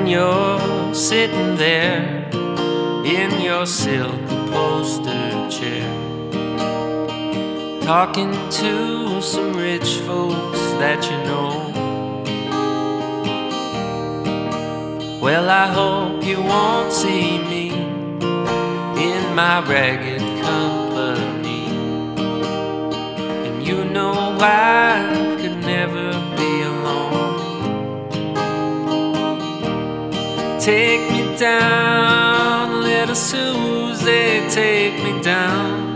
And you're sitting there in your silk upholstered chair, talking to some rich folks that you know. Well, I hope you won't see me in my ragged company, and you know I could never be alone. Take me down, little Susie, take me down.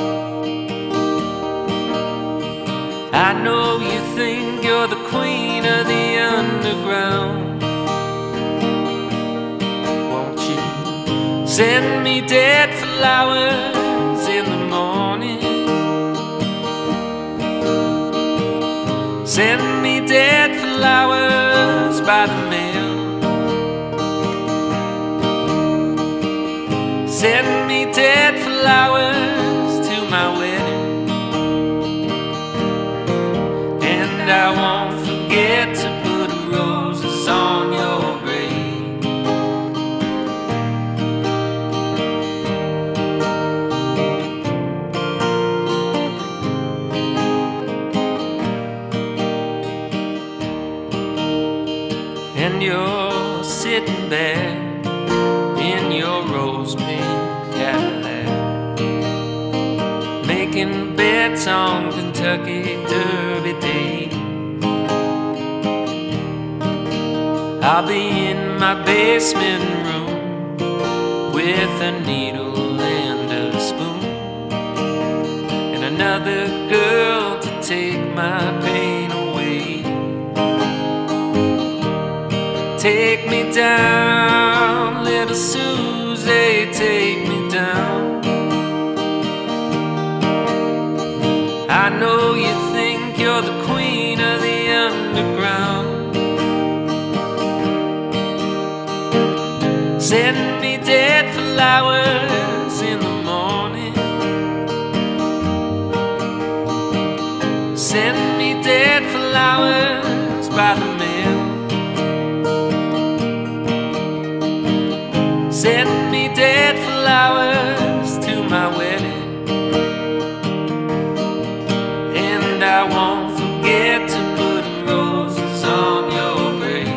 I know you think you're the queen of the underground. Won't you send me dead flowers in the morning? Send me dead flowers by the mail. Send me dead flowers to my wedding, and I won't forget to put roses on your grave. And you're sitting there in your rose pink Cadillac, making bets on Kentucky Derby Day. I'll be in my basement room with a needle and a spoon, and another girl to take my pain away. Take me down, little Susie, take me down. I know you think you're the queen of the underground. Send me dead flowers in the morning. Send me dead flowers by the mail. Send me dead flowers to my wedding, and I won't forget to put roses on your grave.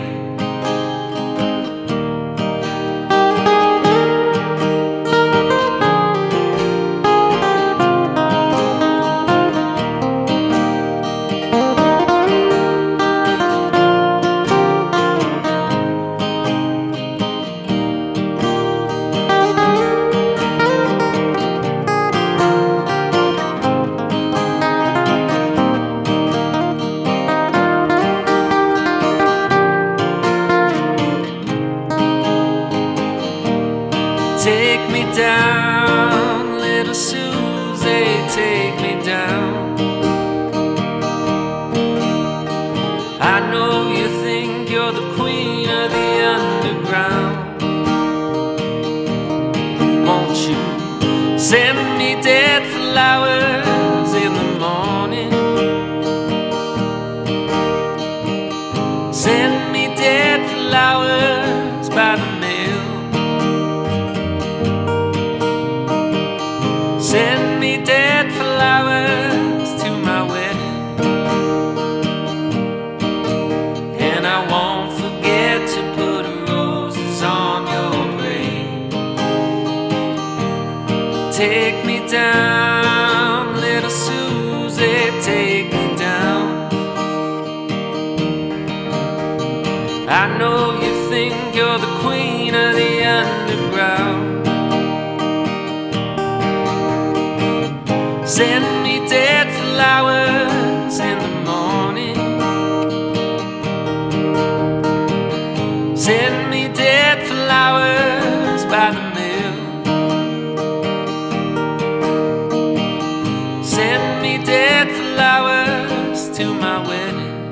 Take me down, little Susie, take me down. I know you think you're the queen of the underground. Won't you send me dead flowers in the morning? Send me dead flowers by the mail. Send me dead flowers to my wedding, and I won't forget to put roses on your grave. Take me down, little Susie, take me down. I know you think you're the queen of the underground. Send me dead flowers in the morning. Send me dead flowers by the mail. Send me dead flowers to my wedding,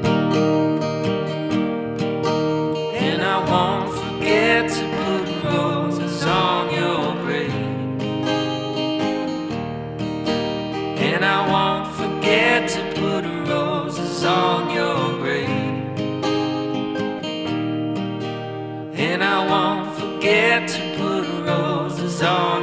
and I won't forget to put roses on your grave. And I won't forget to put roses on your grave. and I won't forget to put roses on